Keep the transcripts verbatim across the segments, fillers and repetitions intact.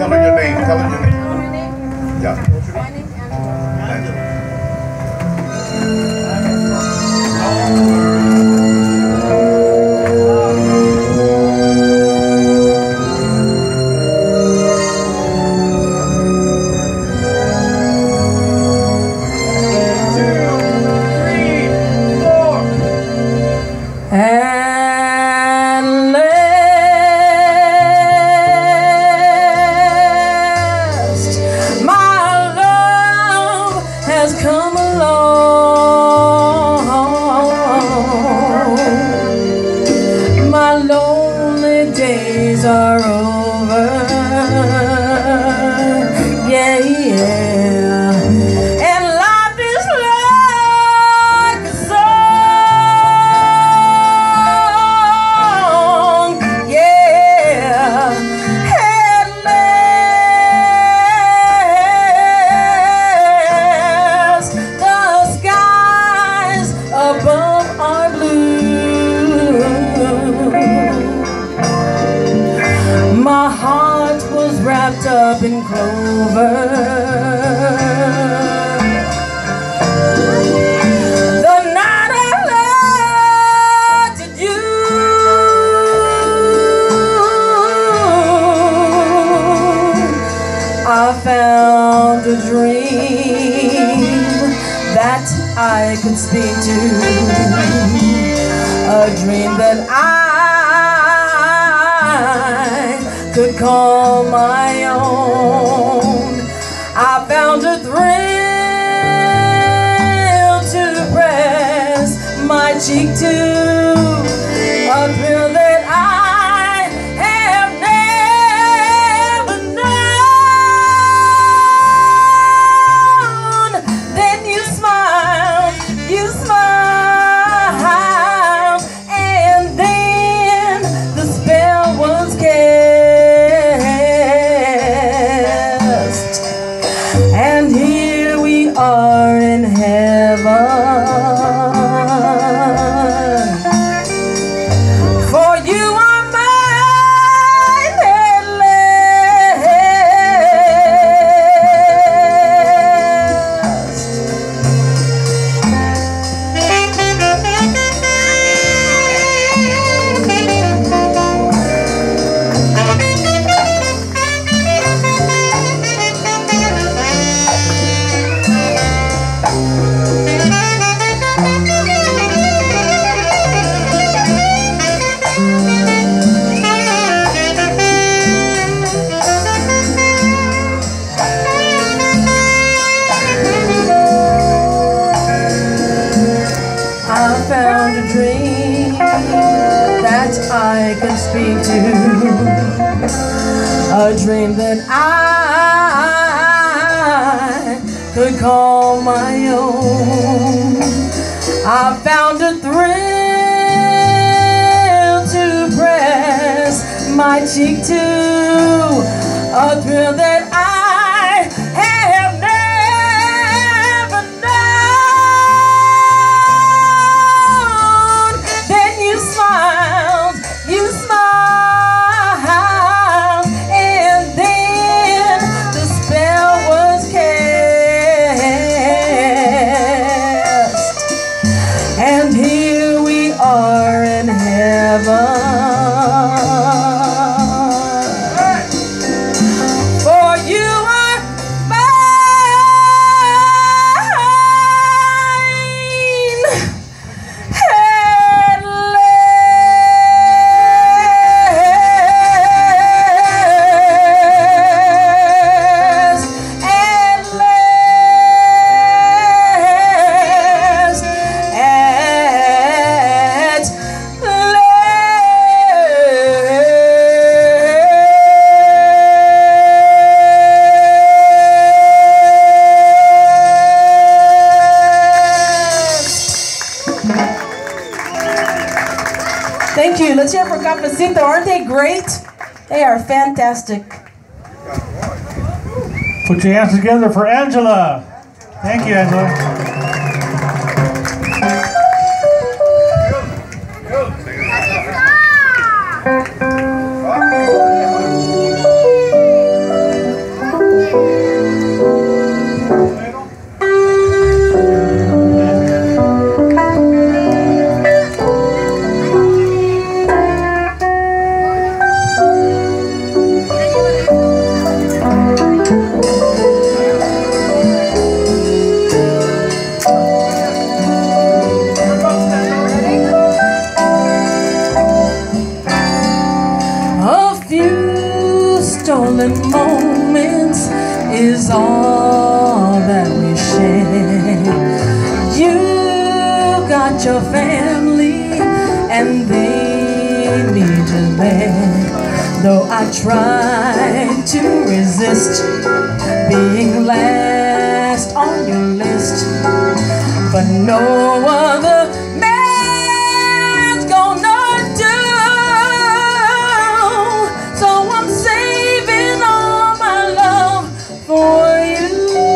tell her your name. Tell her your name. My name? Yeah. My name's Angela. Up in clover, the night I looked at you, I found a dream that I could speak to, a dream that I could call my own. I found a thrill to press my cheek to, a thrill that I have never known. Then you smiled, you smiled, and then the spell was cast. And here we are in heaven, for you are mine at I could speak to, a dream that I could call my own. I found a thrill to press my cheek to, a thrill that I have never known. Then you smiled, you smiled, and then the spell was cast. And here we are in heaven, for you are mine at last, at last, at Thank you. Let's hear for Cafecito. Aren't they great? They are fantastic. Put your hands together for Angela. Thank you, Angela. is all that we share. You got your family and they need you there. Though I try to resist being last on your list, but no other man's gonna do. So I'm saving all my love for you.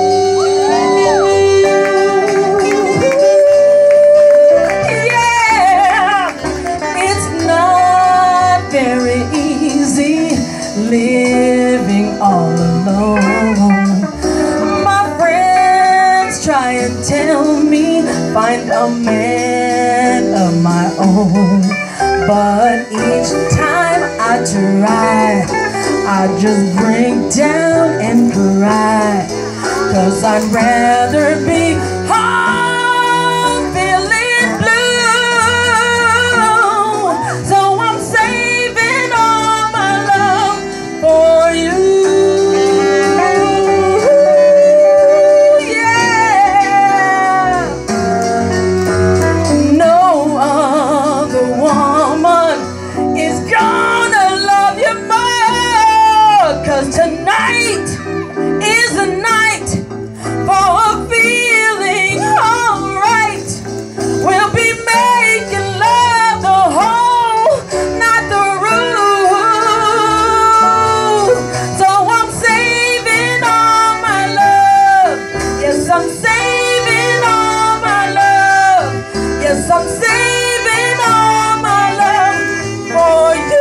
Yeah, it's not very easy living all alone. My friends try and tell me find a man of my own, but each time I try, I just break down and cry, 'cause I'd rather be home feeling blue. So I'm saving all my love for you. Tonight is the night for feeling alright. We'll be making love the whole, not the rule. So I'm saving all my love. Yes, I'm saving all my love. Yes, I'm saving all my love for you.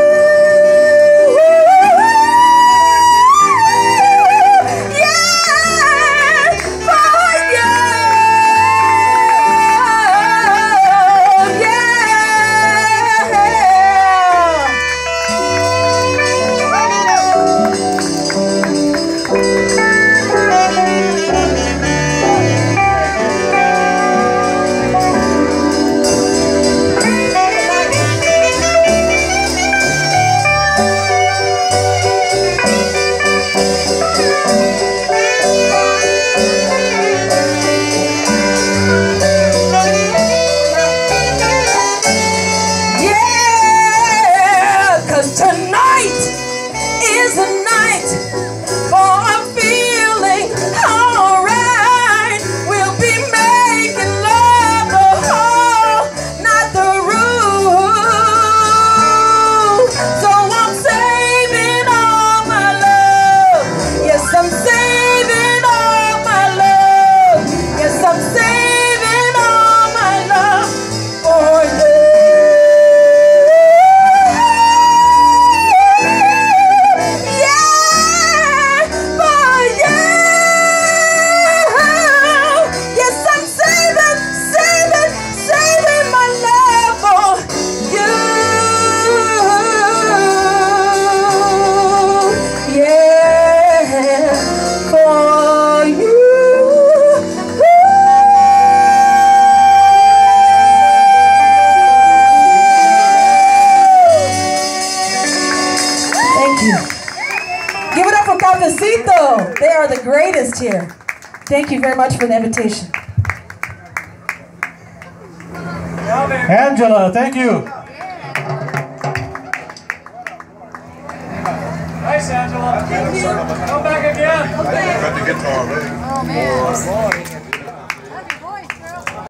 Give it up for Cafecito. They are the greatest here. Thank you very much for the invitation. Angela, thank you. Nice, Angela. Thank you. Come back again. Okay. Got the guitar ready. Oh, man.